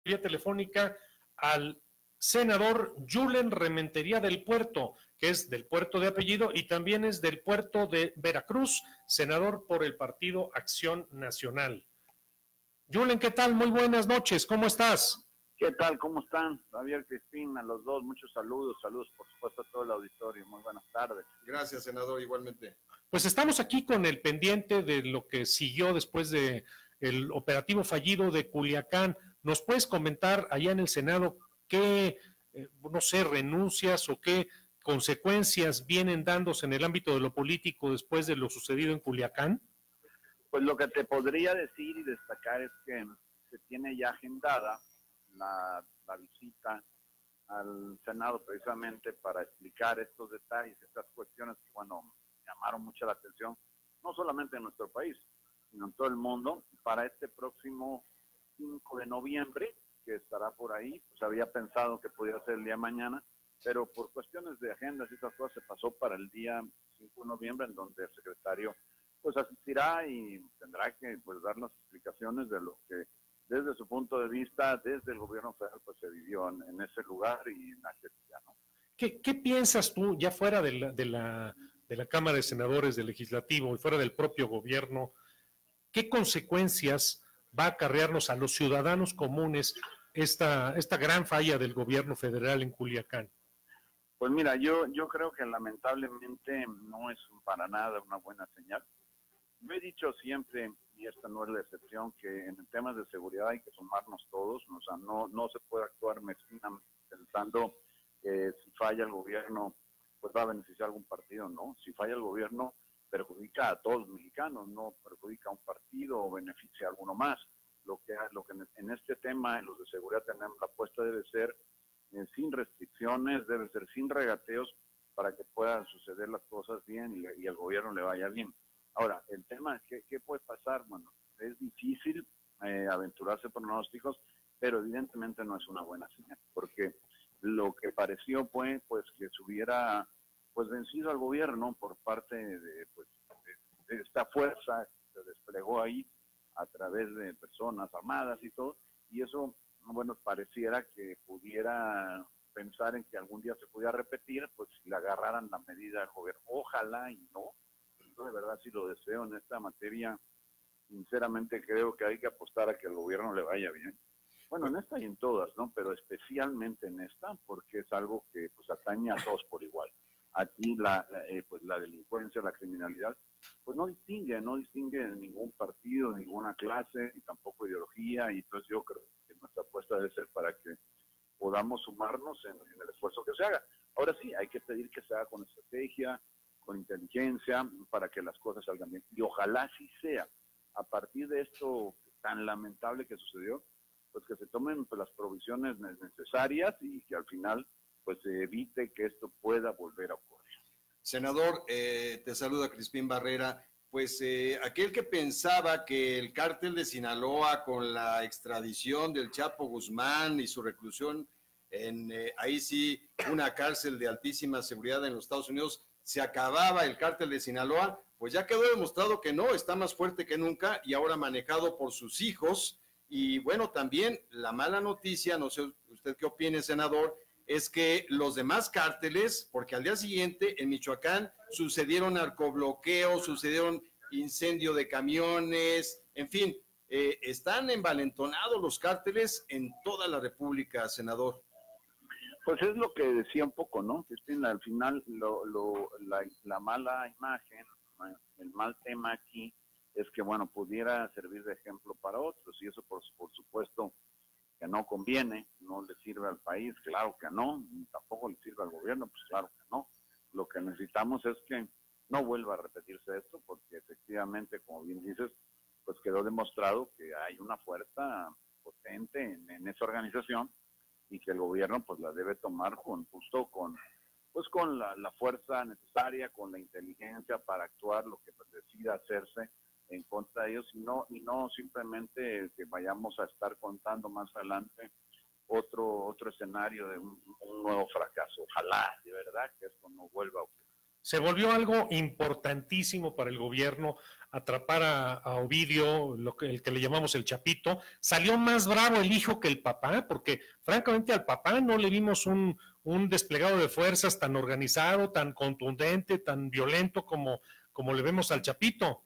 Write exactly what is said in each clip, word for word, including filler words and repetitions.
vía telefónica al senador Julen Rementería del Puerto, que es del Puerto de apellido y también es del Puerto de Veracruz, senador por el Partido Acción Nacional. Julen, ¿qué tal? Muy buenas noches, ¿cómo estás? ¿Qué tal? ¿Cómo están? Javier, Cristina, los dos, muchos saludos, saludos por supuesto a todo el auditorio, muy buenas tardes. Gracias, senador, igualmente. Pues estamos aquí con el pendiente de lo que siguió después de el operativo fallido de Culiacán. ¿Nos puedes comentar allá en el Senado qué, eh, no sé, renuncias o qué consecuencias vienen dándose en el ámbito de lo político después de lo sucedido en Culiacán? Pues lo que te podría decir y destacar es que se tiene ya agendada la, la visita al Senado precisamente para explicar estos detalles, estas cuestiones que, bueno, llamaron mucho la atención, no solamente en nuestro país, sino en todo el mundo, para este próximo cinco de noviembre, que estará por ahí. Pues había pensado que pudiera ser el día de mañana, pero por cuestiones de agendas y esas cosas se pasó para el día cinco de noviembre, en donde el secretario pues asistirá y tendrá que pues dar las explicaciones de lo que desde su punto de vista, desde el gobierno federal, pues se vivió en, en ese lugar y en aquel día, ¿no? ¿Qué, qué piensas tú, ya fuera de la, de, la, de la Cámara de Senadores, del Legislativo y fuera del propio gobierno, qué consecuencias va a acarrearnos a los ciudadanos comunes esta, esta gran falla del gobierno federal en Culiacán? Pues mira, yo, yo creo que lamentablemente no es para nada una buena señal. Yo he dicho siempre, y esta no es la excepción, que en temas de seguridad hay que sumarnos todos, o sea, no, no se puede actuar mezquinamente pensando que si falla el gobierno, pues va a beneficiar a algún partido, ¿no? Si falla el gobierno, perjudica a todos los mexicanos, no perjudica a un partido o beneficia a alguno más. Lo que, lo que en este tema, en los de seguridad, tenemos la apuesta debe ser eh, sin restricciones, debe ser sin regateos, para que puedan suceder las cosas bien y, y al gobierno le vaya bien. Ahora, el tema es que, ¿qué puede pasar? Bueno, es difícil eh, aventurarse pronósticos, pero evidentemente no es una buena señal, porque lo que pareció fue pues que se hubiera pues vencido al gobierno por parte de, pues, de, de esta fuerza que se desplegó ahí a través de personas armadas y todo, y eso, bueno, pareciera que pudiera pensar en que algún día se pudiera repetir, pues si le agarraran la medida al gobierno. Ojalá y no. Yo de verdad sí lo deseo en esta materia. Sinceramente creo que hay que apostar a que el gobierno le vaya bien. Bueno, en esta y en todas, ¿no? Pero especialmente en esta, porque es algo que pues atañe a todos por igual. Aquí la, la eh, pues la delincuencia, la criminalidad, pues no distingue, no distingue de ningún partido, ninguna clase, ni tampoco ideología, y entonces yo creo que nuestra apuesta debe ser para que podamos sumarnos en, en el esfuerzo que se haga. Ahora sí, hay que pedir que se haga con estrategia, con inteligencia, para que las cosas salgan bien. Y ojalá sí sea, a partir de esto tan lamentable que sucedió, pues que se tomen pues, las provisiones necesarias y que al final pues se evite que esto pueda volver a ocurrir. Senador, eh, te saluda Crispín Barrera. Pues eh, aquel que pensaba que el cártel de Sinaloa con la extradición del Chapo Guzmán y su reclusión en eh, ahí sí una cárcel de altísima seguridad en los Estados Unidos se acababa el cártel de Sinaloa, pues ya quedó demostrado que no, está más fuerte que nunca y ahora manejado por sus hijos. Y bueno, también la mala noticia, no sé usted qué opine, senador, es que los demás cárteles, porque al día siguiente en Michoacán sucedieron narcobloqueos, sucedieron incendio de camiones, en fin, eh, están envalentonados los cárteles en toda la República, senador. Pues es lo que decía un poco, ¿no? Cristina, al final lo, lo, la, la mala imagen, el mal tema aquí es que, bueno, pudiera servir de ejemplo para otros y eso por, por supuesto que no conviene, no le sirve al país, claro que no, ni tampoco le sirve al gobierno, pues claro que no. Lo que necesitamos es que no vuelva a repetirse esto porque efectivamente, como bien dices, pues quedó demostrado que hay una fuerza potente en, en esa organización y que el gobierno pues la debe tomar con justo con pues con la, la fuerza necesaria, con la inteligencia para actuar lo que pues, decida hacerse en contra de ellos y no, y no simplemente que vayamos a estar contando más adelante otro, otro escenario de un, un nuevo fracaso. Ojalá, de verdad, que esto no vuelva a ocurrir. Se volvió algo importantísimo para el gobierno atrapar a, a Ovidio, lo que, el que le llamamos el Chapito. Salió más bravo el hijo que el papá, porque francamente al papá no le vimos un, un desplegado de fuerzas tan organizado, tan contundente, tan violento como, como le vemos al Chapito.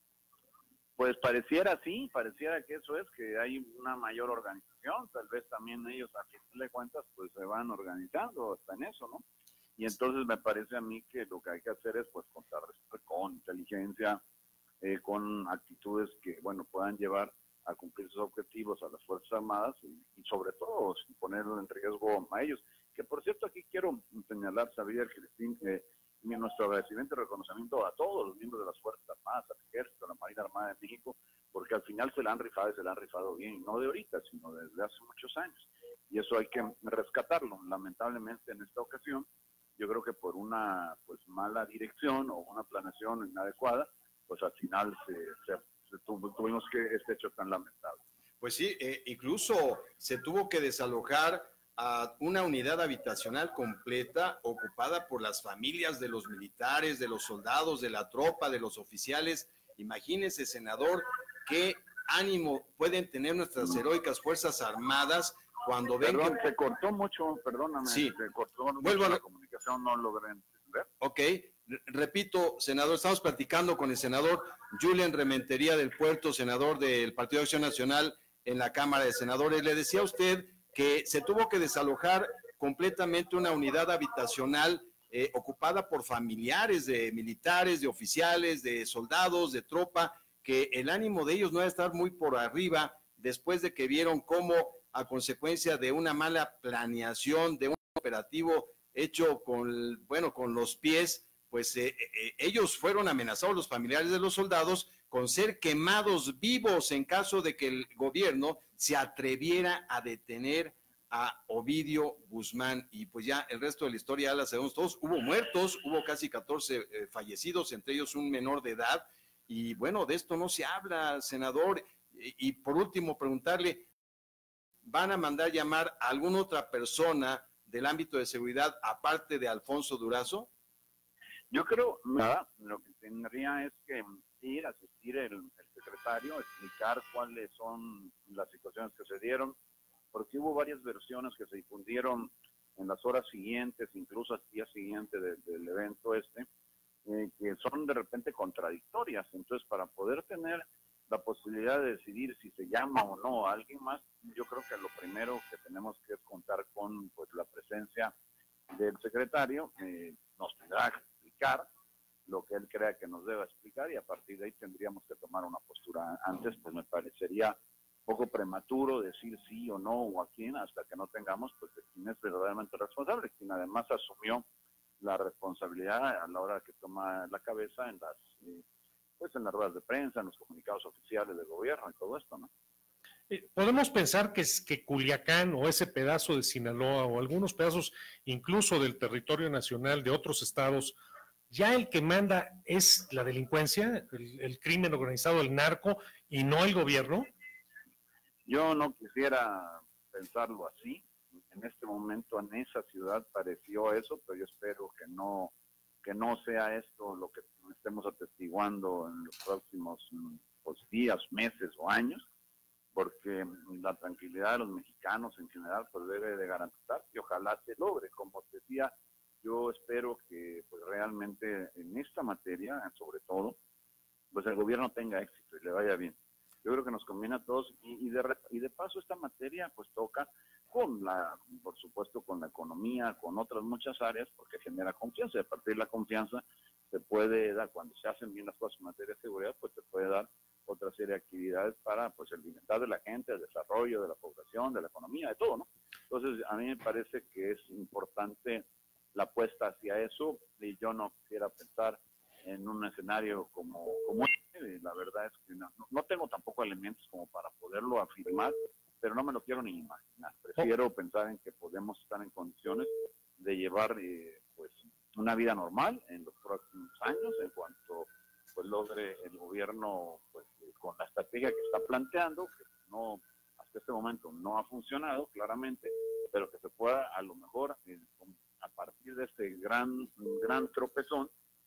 Pues pareciera sí, pareciera que eso es, que hay una mayor organización, tal vez también ellos a fin de cuentas pues se van organizando hasta en eso, ¿no? Y entonces me parece a mí que lo que hay que hacer es pues contar con inteligencia, eh, con actitudes que, bueno, puedan llevar a cumplir sus objetivos a las Fuerzas Armadas y, y sobre todo sin ponerlo en riesgo a ellos. Que por cierto aquí quiero señalar, Xavier, Cristín, eh, nuestro agradecimiento y reconocimiento a todos los miembros de las Fuerzas Armadas, al Ejército, a la Marina Armada de México, porque al final se la han rifado y se la han rifado bien, no de ahorita, sino desde hace muchos años. Y eso hay que rescatarlo. Lamentablemente en esta ocasión, yo creo que por una pues mala dirección o una planeación inadecuada, pues al final se, se, se tuvo, tuvimos que este hecho tan lamentable. Pues sí, eh, incluso se tuvo que desalojar a una unidad habitacional completa ocupada por las familias de los militares, de los soldados, de la tropa, de los oficiales. Imagínese, senador, qué ánimo pueden tener nuestras heroicas Fuerzas Armadas cuando ven Perdón, que... se cortó mucho, perdóname, sí. se cortó mucho Vuelvo a la la... comunicación, no logré entender. Ok, repito, senador, estamos platicando con el senador Julián Rementería del Puerto, senador del Partido de Acción Nacional en la Cámara de Senadores. Le decía a usted que se tuvo que desalojar completamente una unidad habitacional eh, ocupada por familiares de militares, de oficiales, de soldados, de tropa, que el ánimo de ellos no va a estar muy por arriba después de que vieron cómo, a consecuencia de una mala planeación, de un operativo hecho con, bueno, con los pies, pues eh, eh, ellos fueron amenazados, los familiares de los soldados, con ser quemados vivos en caso de que el gobierno se atreviera a detener a Ovidio Guzmán. Y pues ya el resto de la historia ya la sabemos todos. Hubo muertos, hubo casi catorce eh, fallecidos, entre ellos un menor de edad. Y bueno, de esto no se habla, senador. Y, y por último, preguntarle, ¿van a mandar llamar a alguna otra persona del ámbito de seguridad aparte de Alfonso Durazo? Yo creo, nada, lo que tendría es que ir, asistir el, el secretario, explicar cuáles son las situaciones que se dieron, porque hubo varias versiones que se difundieron en las horas siguientes, incluso al día siguiente de, del evento este, eh, que son de repente contradictorias. Entonces, para poder tener la posibilidad de decidir si se llama o no a alguien más, yo creo que lo primero que tenemos que es contar con pues la presencia del secretario, eh, nos tendrá que explicar lo que él crea que nos deba explicar y a partir de ahí tendríamos que tomar una postura. Antes pues me parecería un poco prematuro decir sí o no o a quién hasta que no tengamos pues de quién es verdaderamente responsable, quien además asumió la responsabilidad a la hora que toma la cabeza en las eh, pues en las ruedas de prensa, en los comunicados oficiales del gobierno y todo esto, ¿no? Podemos pensar que, es, que Culiacán o ese pedazo de Sinaloa o algunos pedazos incluso del territorio nacional de otros estados, ya el que manda es la delincuencia, el, el crimen organizado, el narco y no el gobierno. Yo no quisiera pensarlo así. En este momento en esa ciudad pareció eso, pero yo espero que no, que no sea esto lo que estemos atestiguando en los próximos pues, días, meses o años, porque la tranquilidad de los mexicanos en general pues debe de garantizar y ojalá se logre. Como te decía, yo espero que pues realmente en esta materia, sobre todo, pues el gobierno tenga éxito y le vaya bien. Yo creo que nos conviene a todos y, y, de, y de paso esta materia pues toca con la, por supuesto, con la economía, con otras muchas áreas, porque genera confianza y a partir de la confianza se puede dar, cuando se hacen bien las cosas en materia de seguridad, pues se puede dar otra serie de actividades para pues el bienestar de la gente, el desarrollo de la población, de la economía, de todo, ¿no? Entonces, a mí me parece que es importante la apuesta hacia eso y yo no quisiera pensar en un escenario como, como este. La verdad es que no, no tengo tampoco elementos como para poderlo afirmar, pero no me lo quiero ni imaginar. Prefiero oh. pensar en que podemos estar en condiciones de llevar eh, pues una vida normal en los próximos años en cuanto pues logre el gobierno pues con la estrategia que está planteando, que no hasta este momento no ha funcionado claramente, pero que se pueda a lo mejor eh, a partir de este gran gran tropezón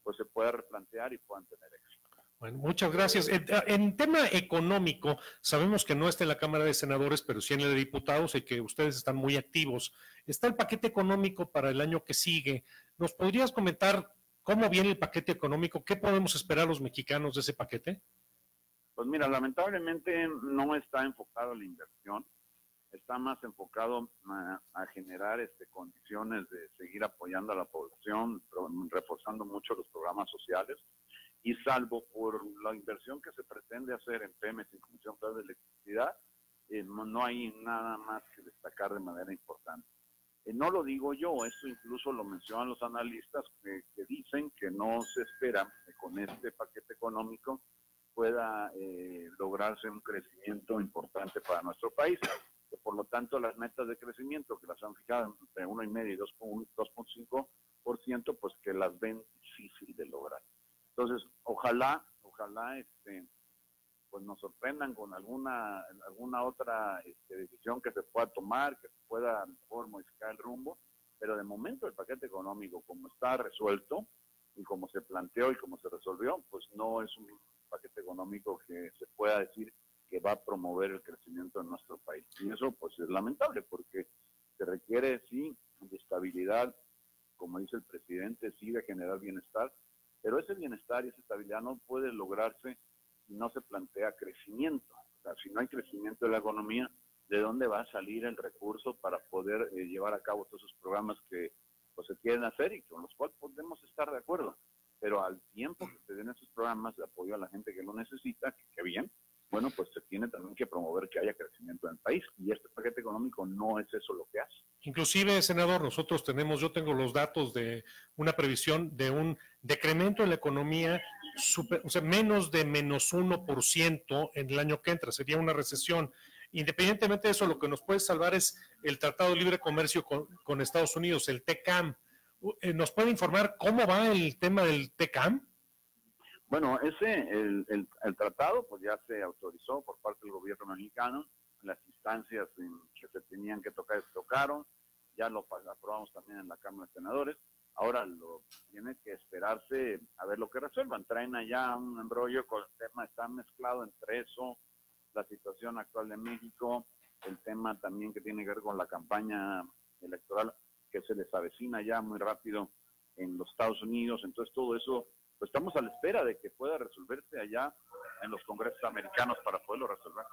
pues se pueda replantear y puedan tener éxito. Bueno, muchas gracias. En, en tema económico, sabemos que no está en la Cámara de Senadores, pero sí en la de Diputados y que ustedes están muy activos. Está el paquete económico para el año que sigue. ¿Nos podrías comentar cómo viene el paquete económico? ¿Qué podemos esperar los mexicanos de ese paquete? Pues mira, lamentablemente no está enfocado a la inversión, está más enfocado a, a generar este, condiciones de seguir apoyando a la población, reforzando mucho los programas sociales, y salvo por la inversión que se pretende hacer en P E M E S y Comisión Federal de Electricidad, eh, no, no hay nada más que destacar de manera importante. Eh, no lo digo yo, esto incluso lo mencionan los analistas que, que dicen que no se espera que con este paquete económico pueda eh, lograrse un crecimiento importante para nuestro país. Que por lo tanto las metas de crecimiento que las han fijado entre uno coma cinco y dos punto cinco por ciento, pues que las ven difícil de lograr. Entonces, ojalá, ojalá este, pues nos sorprendan con alguna, alguna otra este, decisión que se pueda tomar, que se pueda a lo mejor modificar el rumbo, pero de momento el paquete económico como está resuelto y como se planteó y como se resolvió, pues no es un paquete económico que se pueda decir que va a promover el crecimiento en nuestro país. Y eso pues es lamentable porque se requiere sí de estabilidad, como dice el presidente, sí de generar bienestar, pero ese bienestar y esa estabilidad no puede lograrse si no se plantea crecimiento. O sea, si no hay crecimiento de la economía, ¿de dónde va a salir el recurso para poder eh, llevar a cabo todos esos programas que pues, se quieren hacer y con los cuales podemos estar de acuerdo? Pero al tiempo que se den esos programas de apoyo a la gente que lo necesita, que, que bien, bueno, pues se tiene también que promover que haya crecimiento en el país, y este paquete económico no es eso lo que hace. Inclusive, senador, nosotros tenemos, yo tengo los datos de una previsión de un decremento en la economía, super, o sea, menos de menos uno por ciento en el año que entra, sería una recesión. Independientemente de eso, lo que nos puede salvar es el Tratado de Libre Comercio con, con Estados Unidos, el T C A M. ¿Nos puede informar cómo va el tema del T C A M? Bueno, ese, el, el, el tratado pues ya se autorizó por parte del gobierno mexicano, las instancias en que se tenían que tocar se tocaron, ya lo aprobamos también en la Cámara de Senadores, ahora lo tiene que esperarse a ver lo que resuelvan, traen allá un embrollo con el tema, está mezclado entre eso, la situación actual de México, el tema también que tiene que ver con la campaña electoral que se les avecina ya muy rápido en los Estados Unidos, entonces todo eso pues estamos a la espera de que pueda resolverse allá en los congresos americanos para poderlo resolver.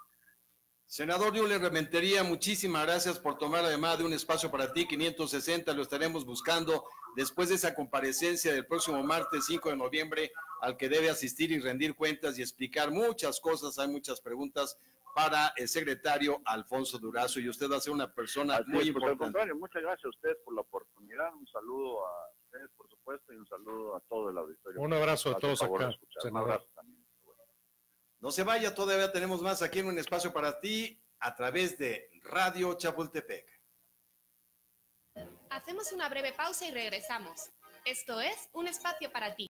Senador Yuler Rementería, muchísimas gracias por tomar la llamada de Un Espacio para Ti, quinientos sesenta, lo estaremos buscando después de esa comparecencia del próximo martes cinco de noviembre, al que debe asistir y rendir cuentas y explicar muchas cosas, hay muchas preguntas para el secretario Alfonso Durazo, y usted va a ser una persona Así muy es, importante. Por el contrario, muchas gracias a ustedes por la oportunidad, un saludo a ustedes, por supuesto, y un saludo a todo el auditorio. Un abrazo a todos acá. Un abrazo también. No se vaya, todavía tenemos más aquí en Un Espacio para Ti a través de Radio Chapultepec. Hacemos una breve pausa y regresamos. Esto es Un Espacio para Ti.